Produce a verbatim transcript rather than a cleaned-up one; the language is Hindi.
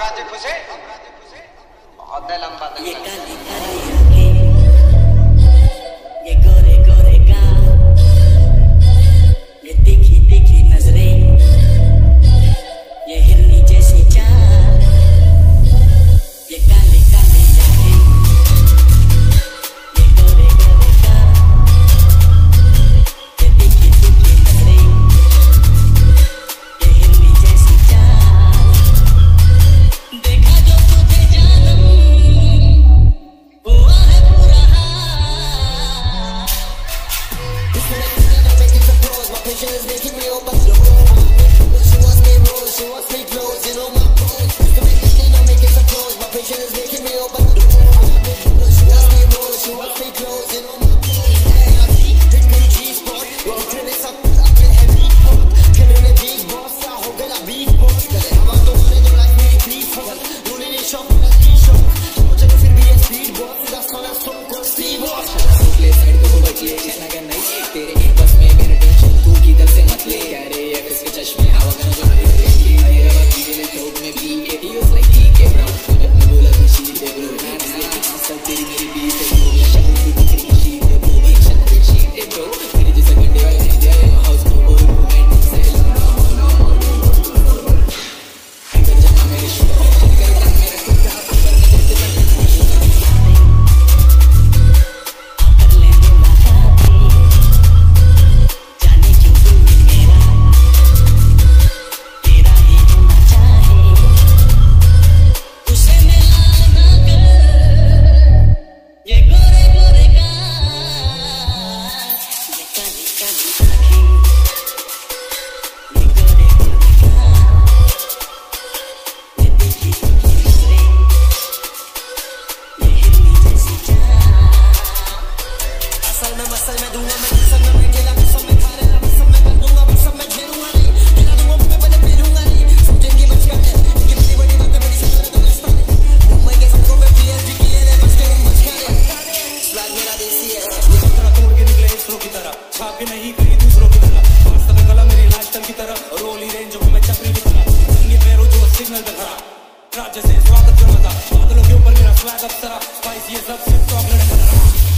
राजे खुशे बहुत लंबा ये काली काली आंखें, ये गोरे गोरे गाल, ये तीखी तीखी नजरें, ये हिरनी जैसी चाल, ये काली काली आंखें, ये गोरे गोरे गाल, ये तीखी तीखी नजरें, ये हिरनी जैसी चाल। देखा जो तुझे जानम हुआ है पूरा हाल। My patient is making me open the road. She wants me roll, she wants me close, you know my pose. To make it clean, I'm making some clothes. My patient is making me open the road. She wants me roll, she wants me close, you know my pose. Hit me G-spot, well turn it up, up in heavy spot. Killing the big boss, I hope that I beat boss. I'm out of money, like me, please fuck. Rolling in shop, that's G-shock. मुझे फिर भी ये speed boss, that's on that stone cold Steve boss. Play side को बचले किसना कर नहीं तेरे बस में मेरे टेंशन तू किधर से मत ले क्या रे या किसके चश्मे हवा कर जो मेरे बात मेरे टॉप में भी के ही उस लाइक के ब्रो मैं बोला तू शीट है ब्रो सब तेरी मेरी बीट है ब्रो या शक्ति तेरी शीट है ब्रो शक्ति शीट है ब्रो मेरे जैसा गंडे वाले नहीं जाए हाउस को बोल मूवमेंट से अगर जमा मेरे शो करे तक मेरा खुद का नहीं कहीं दूसरों की तरह वास्तव में गला मेरी लाइफस्टाइल की तरह रोली रेंज में मैं चपरी की तरह संगे पैरों जो सिग्नल पे खड़ा राज्य से स्वागत का मजा बादलों के ऊपर मेरा स्वैग अप्सरा स्पाइस ये सब सिर्फ चॉकलेट का